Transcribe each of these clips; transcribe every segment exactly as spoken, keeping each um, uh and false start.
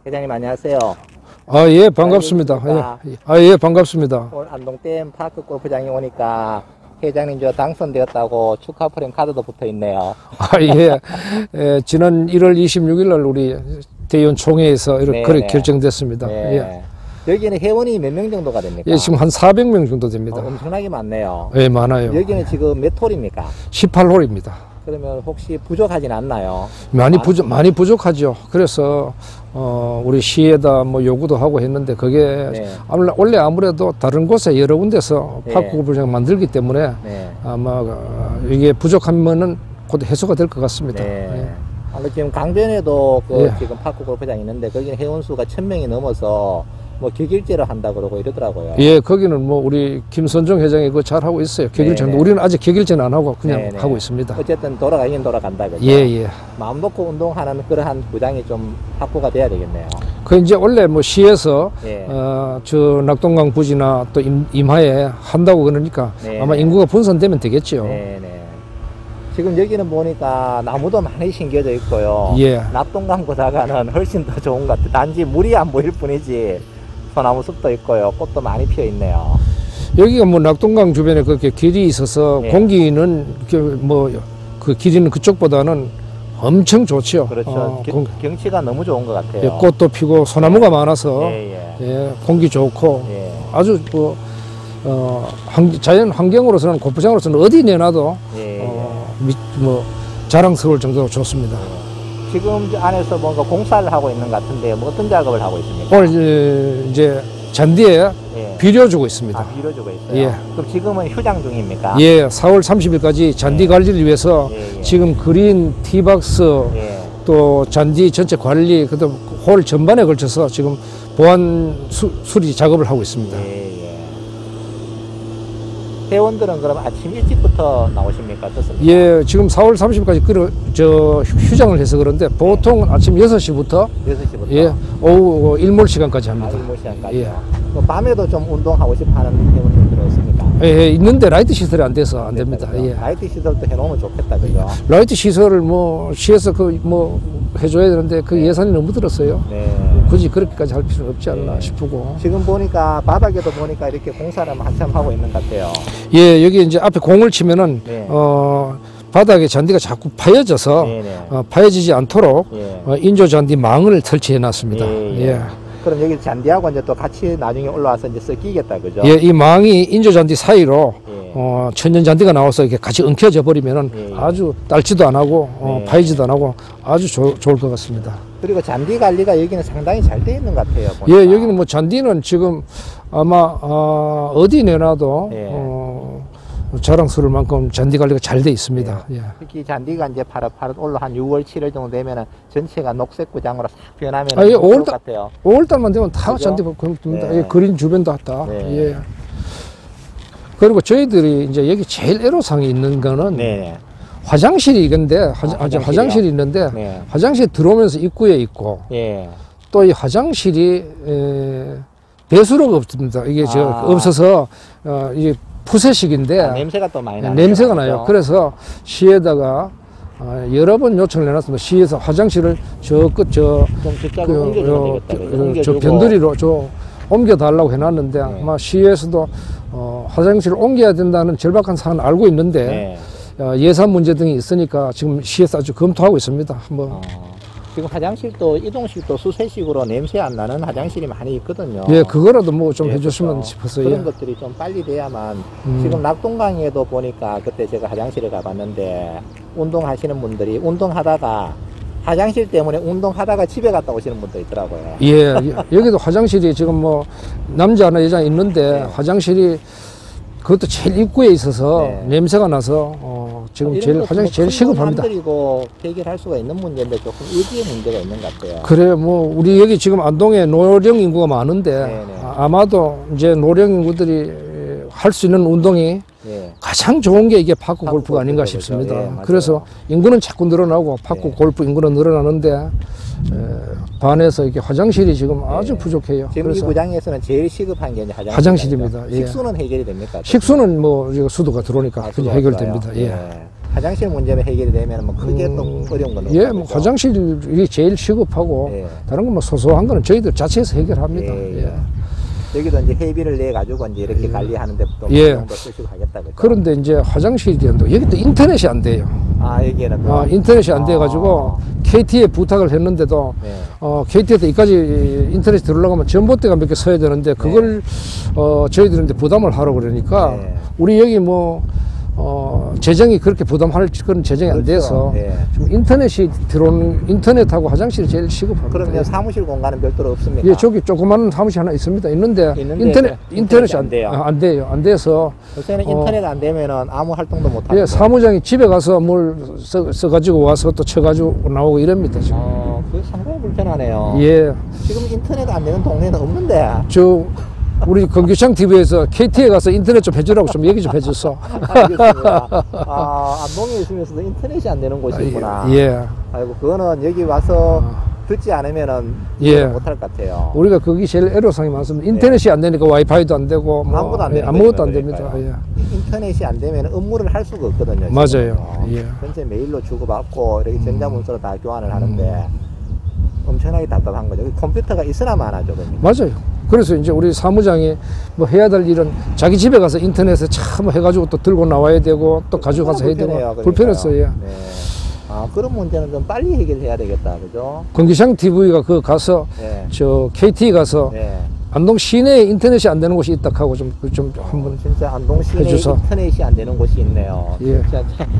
회장님 안녕하세요. 아, 예, 반갑습니다. 예. 아, 예, 반갑습니다. 오늘 안동댐 파크 골프장에 오니까 회장님 저 당선되었다고 축하 프레임 카드도 붙어 있네요. 아, 예. 예, 지난 일월 이십육일 날 우리 대의원 총회에서 이렇게 그렇게 결정됐습니다. 네. 예. 여기는 회원이 몇 명 정도가 됩니까? 예, 지금 한 사백 명 정도 됩니다. 어, 엄청나게 많네요. 예, 많아요. 여기는 지금 몇 홀입니까? 십팔 홀입니다. 그러면 혹시 부족하진 않나요? 많이 부족, 많이 부족하죠. 그래서, 어, 우리 시에다 뭐 요구도 하고 했는데 그게 네. 아무래, 원래 아무래도 다른 곳에 여러 군데서 네. 파크 골프장 만들기 때문에 네. 아마 어, 이게 부족하면은 곧 해소가 될 것 같습니다. 네. 예. 아, 지금 강변에도 그 예. 지금 파크 골프장이 있는데 거기는 회원수가 천 명이 넘어서 뭐 격일제를 한다 그러고 이러더라고요. 예, 거기는 뭐 우리 김선정 회장이 그거 잘 하고 있어요. 격일제는 네네. 우리는 아직 격일제는 안 하고 그냥 네네. 하고 있습니다. 어쨌든 돌아가긴 돌아간다 그죠? 예, 예. 마음 놓고 운동하는 그러한 구장이 좀 확보가 돼야 되겠네요. 그 이제 원래 뭐 시에서 예. 어, 저 낙동강 부지나 또 임, 임하에 한다고 그러니까 네네. 아마 인구가 분산되면 되겠죠. 네네. 지금 여기는 보니까 나무도 많이 심겨져 있고요. 예. 낙동강보다가는 훨씬 더 좋은 것 같아요. 단지 물이 안 보일 뿐이지 소나무 숲도 있고요. 꽃도 많이 피어 있네요. 여기가 뭐 낙동강 주변에 그렇게 길이 있어서 예. 공기는 뭐 그 길이는 그쪽보다는 엄청 좋죠. 그렇죠. 어, 겨- 공, 경치가 너무 좋은 것 같아요. 예, 꽃도 피고 소나무가 많아서 예, 예. 예, 공기 좋고 예. 아주 뭐 어, 환, 자연 환경으로서는 골프장으로서는 어디 내놔도 예, 어, 미, 뭐 자랑스러울 정도로 좋습니다. 지금 저 안에서 뭔가 공사를 하고 있는 것 같은데 뭐 어떤 작업을 하고 있습니까? 오늘 이제, 이제 잔디에 예. 비료주고 있습니다. 아, 비료주고 있어요. 예. 그럼 지금은 휴장 중입니까? 예, 사월 삼십일까지 잔디 예. 관리를 위해서 예, 예. 지금 그린 티박스 예. 또 잔디 전체 관리 그다음 홀 전반에 걸쳐서 지금 보안 수, 수리 작업을 하고 있습니다. 예, 예. 회원들은 그럼 아침 일찍부터 나오십니까? 어떻습니까? 예, 지금 사월 삼십일까지 끌어, 저 휴장을 해서 그런데 보통 아침 여섯 시부터 여섯 시부터? 예, 오후 일몰 시간까지 아, 합니다. 일몰 시간까지요? 예. 뭐 밤에도 좀 운동하고 싶어 하는 회원님들은 없습니까? 예, 예, 있는데 라이트 시설이 안 돼서 안 됩니다. 그죠? 예. 라이트 시설도 해놓으면 좋겠다, 그죠? 라이트 시설을 뭐 시에서 그 뭐 해줘야 되는데 그 네. 예산이 너무 들었어요. 네. 굳이 그렇게까지 할 필요는 없지 않나 네. 싶고. 지금 보니까 바닥에도 보니까 이렇게 공사를 한참 하고 있는 것 같아요. 예, 여기 이제 앞에 공을 치면은 네. 어 바닥에 잔디가 자꾸 파여져서 네네. 어, 파여지지 않도록 예. 어, 인조 잔디 망을 설치해 놨습니다. 예, 예. 예. 그럼 여기 잔디하고 이제 또 같이 나중에 올라와서 이제 섞이겠다, 그죠? 예, 이 망이 인조 잔디 사이로 예. 어, 천연 잔디가 나와서 이렇게 같이 엉켜져 버리면은 예, 예. 아주 딸지도 안 하고 어, 네. 파이지도 안 하고 아주 조, 좋을 것 같습니다. 그리고 잔디 관리가 여기는 상당히 잘 돼 있는 것 같아요. 예, 보니까. 여기는 뭐 잔디는 지금 아마 어, 어디 내놔도 예. 어, 자랑스러울 만큼 잔디 관리가 잘 돼 있습니다. 예. 특히 잔디가 이제 파릇파릇 올라 한 유월, 칠월 정도 되면은 전체가 녹색 구장으로 싹 변하면 아, 예, 좋을 오월 것 달- 같아요. 오월달만 되면 다 그죠? 잔디 겁니다. 네. 예, 그린 주변도 다. 네. 예. 그리고 저희들이 이제 여기 제일 애로사항이 있는 거는 네. 화장실이 있는데 화, 아, 화장실이요? 화장실이 있는데 네. 화장실 들어오면서 입구에 있고 예. 또 이 화장실이 에, 배수로가 없습니다. 이게 저 아. 없어서 어, 이게 푸세식인데 아, 냄새가 또 많이 나요. 냄새가 나요. 그래서 시에다가 어, 여러 번 요청을 해놨습니다. 시에서 화장실을 저 끝 저 좀 저쪽으로 옮겨줘야 되겠다. 그죠? 저 옮겨주고. 변두리로 저 옮겨달라고 해놨는데 네. 아마 시에서도 어, 화장실을 옮겨야 된다는 절박한 사안을 알고 있는데 네. 어, 예산 문제 등이 있으니까 지금 시에서 아주 검토하고 있습니다. 뭐 어. 지금 화장실도 이동식도 수세식으로 냄새 안 나는 화장실이 많이 있거든요. 예, 그거라도 뭐 좀 예, 해줬으면 그렇죠. 싶어서 그런 예. 것들이 좀 빨리 돼야만 음. 지금 낙동강에도 보니까 그때 제가 화장실을 가봤는데 운동하시는 분들이 운동하다가 화장실 때문에 운동하다가 집에 갔다 오시는 분도 있더라고요. 예, 여기도 화장실이 지금 뭐 남자나 여자 있는데 네. 화장실이 그것도 제일 입구에 있어서 네. 냄새가 나서 어, 지금 이런 제일 것도 화장실 제일 뭐 시급합니다. 그리고 해결할 수가 있는 문제인데 조금 의지의 문제가 있는 것 같아요. 그래 뭐 우리 여기 지금 안동에 노령 인구가 많은데 네네. 아, 아마도 이제 노령 인구들이 할 수 있는 운동이 예. 가장 좋은 게 이게 파크 파크 골프가 아닌가 골프죠. 싶습니다. 예, 맞아요. 그래서 인구는 자꾸 늘어나고 파크 예. 골프 인구는 늘어나는데 에, 반해서 이렇게 화장실이 지금 아주 예. 부족해요. 지금 이 그래서 구장에서는 제일 시급한 게 이제 화장실 화장실입니다. 예. 식수는 해결이 됩니까? 식수는 뭐 이거 수도가 들어오니까 아, 그냥 수도가 해결됩니다. 들어와요? 예. 화장실 문제만 해결이 되면 뭐 크게 또 음, 어려운 건 예, 없죠. 뭐 화장실이 제일 시급하고 예. 다른 건 뭐 소소한 거는 저희들 자체에서 해결합니다. 예, 예. 예. 여기도 이제 회비를 내 가지고 이제 이렇게 관리하는 데또 예. 정도 쓰시고 하겠다 그죠? 그런데 이제 화장실이 또 여기도 인터넷이 안 돼요. 아 여기에는 또 어, 인터넷이 안 아. 돼가지고 케이티에 부탁을 했는데도 네. 어, 케이티에도 이까지 인터넷 들어오려면 전봇대가 몇 개 서야 되는데 그걸 어, 저희들은 이제 부담을 하라고 그러니까 네. 우리 여기 뭐 어, 재정이 그렇게 부담할 그런 재정이 안 그렇죠. 돼서 네. 좀 인터넷이 들어오는 인터넷하고 화장실이 제일 시급합니다. 그러면 사무실 공간은 별도로 없습니까? 예, 저기 조그마한 사무실 하나 있습니다. 있는데, 있는데 인터넷 그 인터넷이 안 안 돼요. 돼요. 안 돼요. 안 돼서 요새는 어. 인터넷 안 되면은 아무 활동도 못 하고. 예, 사무장이 집에 가서 뭘 써, 써가지고 와서 또 쳐가지고 나오고 이럽니다. 지금. 어, 그 상당히 불편하네요. 예, 지금 인터넷 안 되는 동네는 없는데. 저 우리 건규창 티비에서 케이티에 가서 인터넷 좀 해주라고 좀 얘기 좀 해줬어. 알겠습니다. 아, 안동에 있으면서도 인터넷이 안 되는 곳이 있구나. 예, 아이고, 그거는 여기 와서 듣지 않으면은 예. 못할 것 같아요. 우리가 거기 제일 애로사항이 많습니다. 인터넷이 안 되니까 와이파이도 안 되고 뭐 아무것도 안 예, 되는 아무것도 거죠, 안 됩니다. 그러니까요. 예. 인터넷이 안 되면 업무를 할 수가 없거든요. 맞아요. 지금은요. 예. 현재 메일로 주고받고 이렇게 전자문서로 다 교환을 음. 하는데 엄청나게 답답한 거죠. 컴퓨터가 있으나만 하죠. 그러니까. 맞아요. 그래서 이제 우리 사무장이 뭐 해야 될 일은 자기 집에 가서 인터넷에 참 해가지고 또 들고 나와야 되고 또 가져가서 해야 되고 불편해요, 불편했어요. 예. 네. 아, 그런 문제는 좀 빨리 해결해야 되겠다. 그죠? 건기창 티비가 그 가서 네. 저 케이티 가서 네. 안동 시내에 인터넷이 안 되는 곳이 있다 하고 좀 좀 한번 진짜 안동 시내에 해줘서. 인터넷이 안 되는 곳이 있네요. 예. 진짜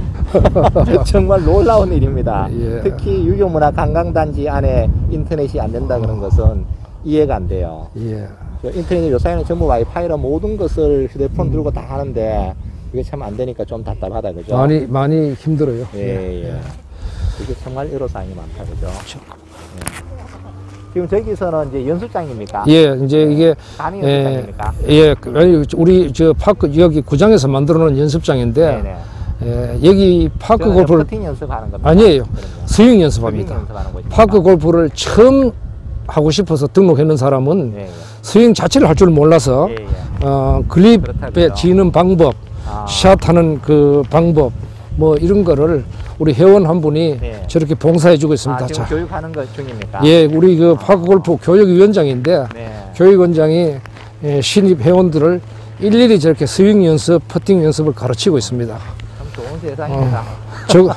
정말 놀라운 일입니다. 예. 특히 유교문화 관광단지 안에 인터넷이 안 된다 그런 것은 이해가 안 돼요. 예. 저 인터넷 요새는 전부 와이파이로 모든 것을 휴대폰 들고 다 하는데 그게 참 안 되니까 좀 답답하다 그죠? 많이 많이 힘들어요. 예, 예. 이게 정말 애로사항이 많다 그죠? 예. 지금 저기서는 이제 연습장입니까? 예, 이제 이게 단위 예, 연습장입니까? 예, 그, 아니, 우리 저 파크 여기 구장에서 만들어 놓은 연습장인데 네네. 예, 여기 파크 저는 골프를 퍼팅 연습하는 겁니다. 아니에요. 그럼요. 스윙 연습합니다. 스윙 연습하는 곳입니다. 파크 골프를 처음 하고 싶어서 등록했는 사람은 예, 예. 스윙 자체를 할 줄 몰라서 예, 예. 어, 글립에 그렇다고요. 지는 방법, 아. 샷하는 그 방법 뭐 이런 거를 우리 회원 한 분이 네. 저렇게 봉사해 주고 있습니다. 아, 지금 자, 교육하는 것 중입니까? 예, 우리 그 파크 골프 교육위원장인데 네. 교육원장이 예, 신입 회원들을 일일이 저렇게 스윙 연습, 퍼팅 연습을 가르치고 있습니다. 참 좋은 세상입니다. 저,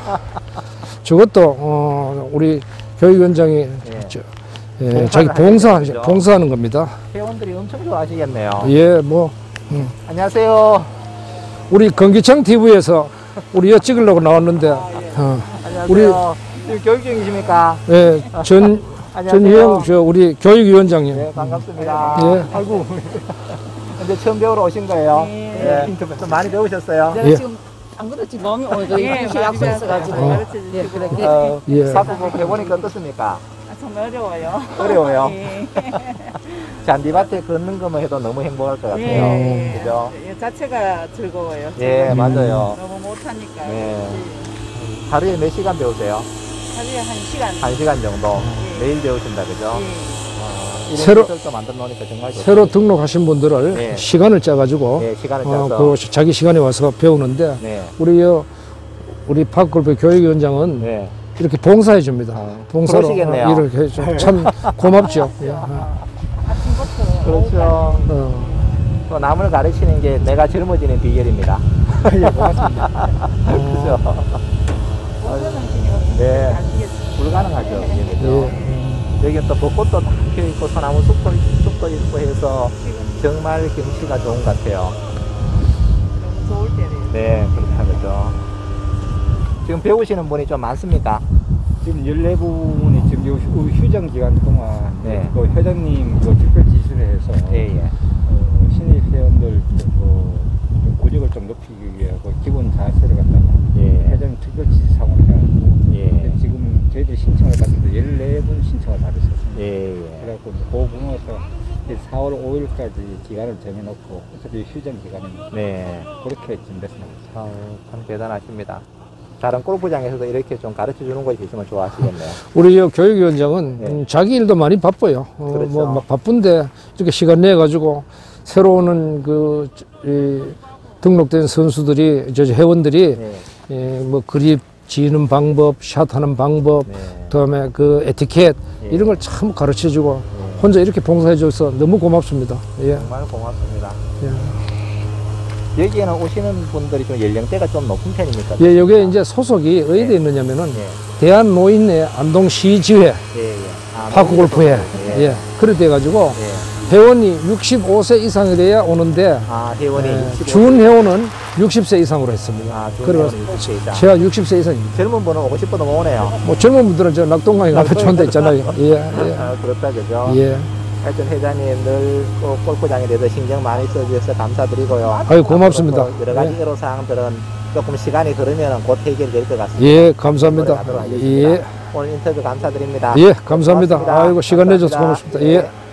저것도 어, 우리 교육위원장이 저, 예, 봉사를 자기 하는 봉사, 거죠. 봉사하는 겁니다. 회원들이 엄청 좋아하시겠네요. 예, 뭐 안녕하세요. 우리 건기창 티비에서 우리 여 찍으려고 나왔는데 어, 안녕하세요. 지금 교육 중이십니까? 예, 전 안녕하세요. 전희영 저 우리 교육위원장님. 네, 반갑습니다. 예. 아이고. 이제 처음 배우러 오신 거예요? 네. 예. 좀 많이 배우셨어요? 내가 예. 지금 안 그렇지 몸이 오늘 예, 이 약속 있어가지고 어. 예, 그래. 어, 예. 사고 배우니까 어떻습니까? 아, 정말 어려워요. 어려워요? 예. 잔디밭에 걷는 것만 해도 너무 행복할 것 같아요. 예. 그죠? 예, 자체가 즐거워요. 예, 제가 맞아요. 너무 못하니까. 네. 그렇지. 하루에 몇 시간 배우세요? 하루에 한 시간. 한 시간 정도 예. 매일 배우신다 그죠? 예. 어, 이런 새로- 시설도 만들어 놓으니까 정말 좋습니다. 새로 등록하신 분들을 네. 시간을 짜가지고 네, 시간을 어, 짜서 그 자기 시간에 와서 배우는데 네. 우리 여 우리 파크골프 교육위원장은 네. 이렇게 봉사해 줍니다. 어, 봉사로 그러시겠네요. 어, 이렇게 해줘. 참 고맙죠. 예. 아침부터 그렇죠. 어. 또 남을 가르치는 게 내가 젊어지는 비결입니다. 예, 고맙습니다. 그렇죠. 오전은 지금 네. 안 되겠어요. 불가능하죠. 이게 그죠? 예. 여기 또 벚꽃도 다 피어있고 소나무 숲도, 숲도 있고 해서 정말 경치가 좋은 것 같아요. 너무 좋을 때네요. 네, 그렇다 그죠. 지금 배우시는 분이 좀 많습니까? 지금 열네 분이 지금 요 휴- 휴정 기간 동안 네. 그 회장님 그 특별 지시를 해서 예, 예. 어, 신입 회원들 그 구력을 좀 높이기 위해 그 기본 자세를 갖다가 예. 회장님 특별 지시 사무를 해가지고 예. 지금 저희들이 신청을 받는데 열네 분 신청을 받으셨습니다. 예, 예. 그래갖고 그 부분에서 사월 오일까지 기간을 정해놓고 어차피 휴정 기간입니다. 네. 그렇게 준비했습니다. 아, 참 대단하십니다. 다른 골프장에서도 이렇게 좀 가르쳐 주는 곳이 있으면 좋아하시겠네요. 우리 여 교육위원장은 네. 음, 자기 일도 많이 바빠요. 어, 그렇죠. 뭐 막 바쁜데 이렇게 시간 내 가지고 새로 오는 그 이, 등록된 선수들이 저 저 회원들이 네. 예, 뭐 그립 지는 방법, 샷하는 방법, 네. 그다음에 그 에티켓 예. 이런 걸 참 가르쳐주고 예. 혼자 이렇게 봉사해줘서 너무 고맙습니다. 예. 정말 고맙습니다. 예. 여기에는 오시는 분들이 좀 연령대가 좀 높은 편입니까? 예, 여기에 이제 소속이 어디에 있느냐면은 예. 대한노인회 안동시지회 예, 예. 아, 파크골프회 예. 예. 그래 돼가지고 예. 회원이 육십오 세 이상이 돼야 오는데 아, 회원이 예, 육십오 세. 준 회원은 육십 세 이상으로 했습니다. 아, 준 그래서 회원은 육십 세 이상. 제가 육십 세 이상입니다. 젊은 분은 오십 분 오네요. 뭐 젊은 분들은 저 낙동강에 가면 좋은 데 있잖아요. 예, 예. 아, 그렇다, 그죠? 예. 하여튼 회장님 늘 꼭 골프장에 대해서 신경 많이 써주셔서 감사드리고요. 아유, 고맙습니다. 앞으로 또 여러 가지 예. 애로사항들은 조금 시간이 흐르면 곧 해결될 것 같습니다. 예, 감사합니다. 노력하도록 하겠습니다. 예, 오늘 인터뷰 감사드립니다. 예, 감사합니다. 고맙습니다. 아이고, 시간 내줘서 감사합니다. 고맙습니다. 예.